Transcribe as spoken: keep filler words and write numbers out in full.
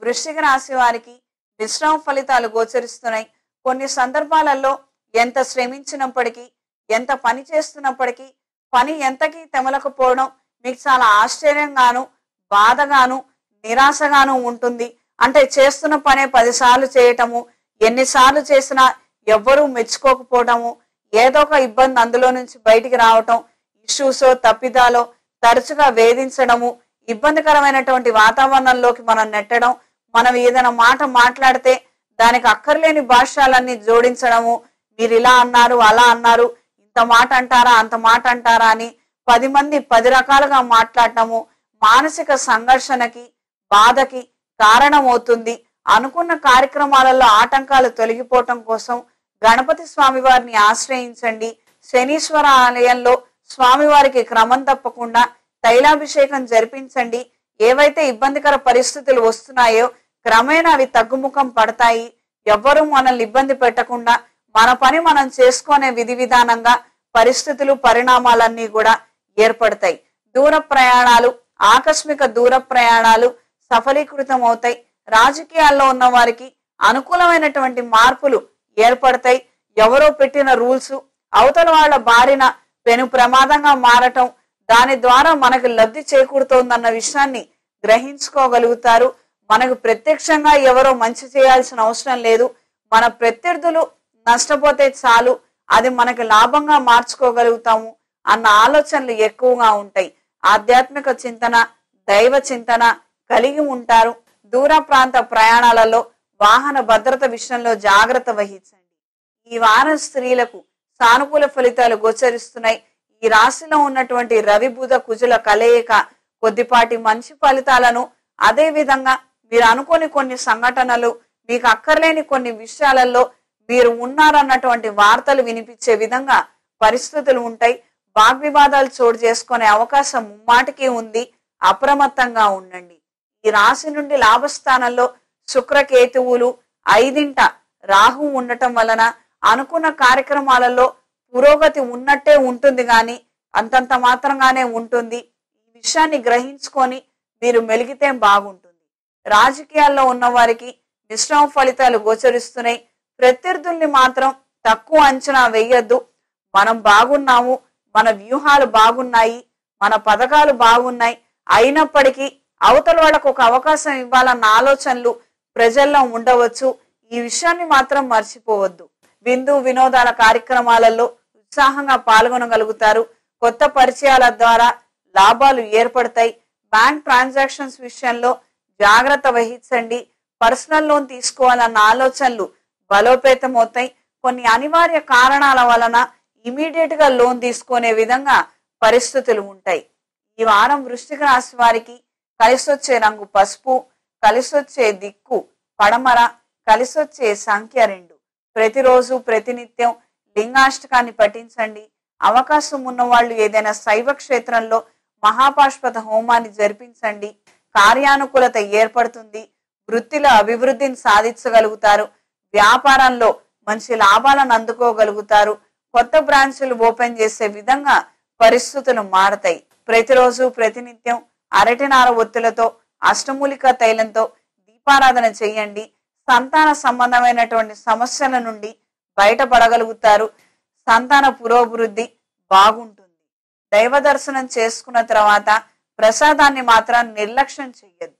వృశ్చిక రాశి వారికి మిశ్రమ ఫలితాలు గోచరిస్తున్నాయి. కొన్ని సందర్భాలలో ఎంత శ్రమించినప్పటికీ, ఎంత పని చేస్తున్నప్పటికీ పని ఎంతకీ తెమలకపోవడం మీకు చాలా ఆశ్చర్యంగాను, బాధగాను, నిరాశగాను ఉంటుంది. అంటే చేస్తున్న పనే పదిసార్లు చేయటము, ఎన్నిసార్లు చేసినా ఎవ్వరూ మెచ్చుకోకపోవటము, ఏదో ఒక ఇబ్బంది అందులో నుంచి బయటికి రావటం, ఇష్యూసో తప్పిదాలో తరచుగా వేధించడము, ఇబ్బందికరమైనటువంటి వాతావరణంలోకి మనం నెట్టడం, మనం ఏదైనా మాట మాట్లాడితే దానికి అక్కర్లేని భాష్యాలన్నీ జోడించడము, మీరు ఇలా అన్నారు, అలా అన్నారు, ఇంత మాట అంటారా, అంత మాట అంటారా అని పది మంది పది రకాలుగా మాట్లాడటము మానసిక సంఘర్షణకి, బాధకి కారణమవుతుంది. అనుకున్న కార్యక్రమాలలో ఆటంకాలు తొలగిపోవటం కోసం గణపతి స్వామి వారిని ఆశ్రయించండి. శనీశ్వర ఆలయంలో స్వామివారికి క్రమం తప్పకుండా తైలాభిషేకం జరిపించండి. ఏవైతే ఇబ్బందికర పరిస్థితులు వస్తున్నాయో క్రమేణా అవి తగ్గుముఖం పడతాయి. ఎవ్వరూ మనల్ని ఇబ్బంది పెట్టకుండా మన పని మనం చేసుకునే విధి విధానంగా పరిస్థితులు, పరిణామాలన్నీ కూడా ఏర్పడతాయి. దూర ప్రయాణాలు, ఆకస్మిక దూర ప్రయాణాలు సఫలీకృతం అవుతాయి. రాజకీయాల్లో ఉన్న వారికి అనుకూలమైనటువంటి మార్పులు ఏర్పడతాయి. ఎవరో పెట్టిన రూల్స్ అవతల వాళ్ళ బారిన పెను ప్రమాదంగా మారటం, దాని ద్వారా మనకు లబ్ధి చేకూరుతోందన్న విషయాన్ని గ్రహించుకోగలుగుతారు. మనకు ప్రత్యక్షంగా ఎవరో మంచి చేయాల్సిన అవసరం లేదు. మన ప్రత్యర్థులు నష్టపోతే చాలు, అది మనకు లాభంగా మార్చుకోగలుగుతాము అన్న ఆలోచనలు ఎక్కువగా ఉంటాయి. ఆధ్యాత్మిక చింతన, దైవ చింతన కలిగి ఉంటారు. దూర ప్రాంత ప్రయాణాలలో వాహన భద్రత విషయంలో జాగ్రత్త వహించండి. ఈ వారం స్త్రీలకు సానుకూల ఫలితాలు గోచరిస్తున్నాయి. ఈ రాశిలో ఉన్నటువంటి రవి బుధ కుజుల కలయిక కొద్దిపాటి మంచి ఫలితాలను, అదే విధంగా మీరు అనుకోని కొన్ని సంఘటనలు, మీకు అక్కర్లేని కొన్ని విషయాలలో మీరు ఉన్నారన్నటువంటి వార్తలు వినిపించే విధంగా పరిస్థితులు ఉంటాయి. వాగ్వివాదాలు చోటు చేసుకునే అవకాశం ముమ్మాటికి ఉంది. అప్రమత్తంగా ఉండండి. ఈ రాశి నుండి లాభస్థానంలో శుక్రకేతువులు, ఐదింట రాహు ఉండటం వలన అనుకున్న కార్యక్రమాలలో పురోగతి ఉన్నట్టే ఉంటుంది, గాని అంతంత మాత్రంగానే ఉంటుంది. ఈ విషయాన్ని గ్రహించుకొని మీరు మెలిగితే బాగుంటుంది. రాజకీయాల్లో ఉన్న వారికి మిశ్రమ ఫలితాలు గోచరిస్తున్నాయి. ప్రత్యర్థుల్ని మాత్రం తక్కువ అంచనా వేయొద్దు. మనం బాగున్నాము, మన వ్యూహాలు బాగున్నాయి, మన పథకాలు బాగున్నాయి, అయినప్పటికీ అవతల వాళ్ళకు ఒక అవకాశం ఇవ్వాలన్న ఆలోచనలు ప్రజల్లో ఉండవచ్చు. ఈ విషయాన్ని మాత్రం మర్చిపోవద్దు. విందు వినోదాల కార్యక్రమాలలో ఉత్సాహంగా పాల్గొనగలుగుతారు. కొత్త పరిచయాల ద్వారా లాభాలు ఏర్పడతాయి. బ్యాంక్ ట్రాన్సాక్షన్స్ విషయంలో జాగ్రత్త వహించండి. పర్సనల్ లోన్ తీసుకోవాలన్న ఆలోచనలు బలోపేతం అవుతాయి. కొన్ని అనివార్య కారణాల వలన ఇమీడియట్ గా లోన్ తీసుకునే విధంగా పరిస్థితులు ఉంటాయి. ఈ వారం వృశ్చిక రాశి వారికి కలిసొచ్చే రంగు పసుపు, కలిసొచ్చే దిక్కు పడమర, కలిసొచ్చే సంఖ్య రెండు. ప్రతిరోజు ప్రతినిత్యం లింగాష్టకాన్ని పఠించండి. అవకాశం ఉన్న వాళ్ళు ఏదైనా శైవ క్షేత్రంలో మహాపాష్పత హోమాన్ని జరిపించండి. కార్యానుకూలత ఏర్పడుతుంది. వృత్తిలో అభివృద్ధిని సాధించగలుగుతారు. వ్యాపారంలో మంచి లాభాలను అందుకోగలుగుతారు. కొత్త బ్రాంచ్లు ఓపెన్ చేసే విధంగా పరిస్థితులు మారతాయి. ప్రతిరోజు ప్రతినిత్యం అరటినార ఒత్తులతో, అష్టమూలిక తైలంతో దీపారాధన చేయండి. సంతాన సంబంధమైనటువంటి సమస్యల నుండి బయటపడగలుగుతారు. సంతాన పురోభివృద్ధి బాగుంటుంది. దైవ దర్శనం చేసుకున్న తర్వాత ప్రసాదాన్ని మాత్రం నిర్లక్ష్యం చెయ్యొద్దు.